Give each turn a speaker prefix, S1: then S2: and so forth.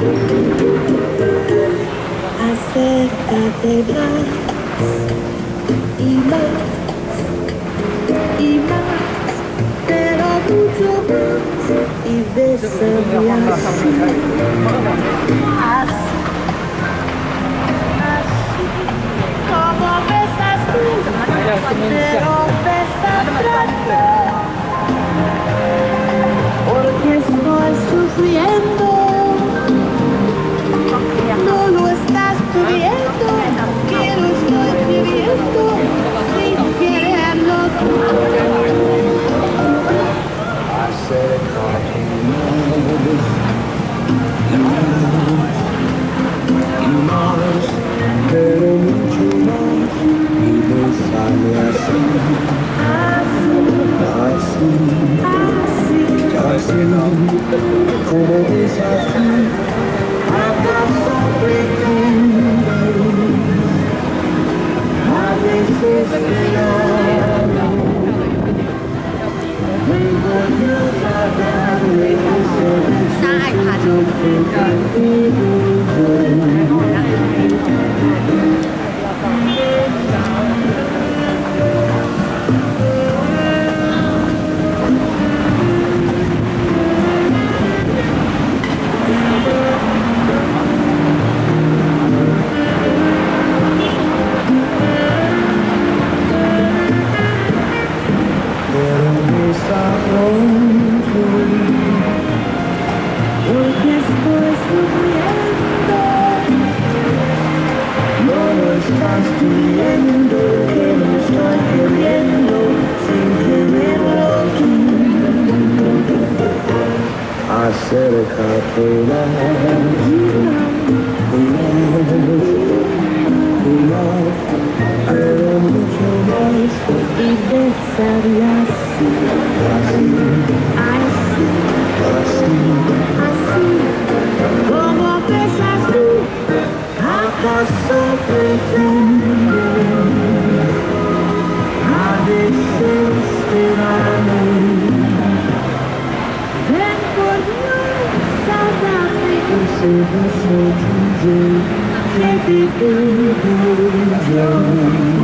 S1: Acércate más y más y más, pero mucho más y bésame así, así, así, como besas tú, pero bésame porque estoy sufriendo. No lo estás pidiendo, que lo estoy pidiendo sin quererlo tú.
S2: Y más, pero mucho más, y besame así, así, como besas tú. ¿Acaso pretendes a desesperado? Vengo yo a darle ese beso que te pido yo.
S1: Porque estoy sufriendo.
S2: No lo estás pidiendo, que lo estoy queriendo sin quererlo tú. Acércate más y más, pero mucho más
S1: Y besarme así, así, así, como besas tú.
S2: ¿Acaso pretendes a desesperarme?
S1: Ven por Dios a darme
S2: Ese beso tuyo que te pido yo.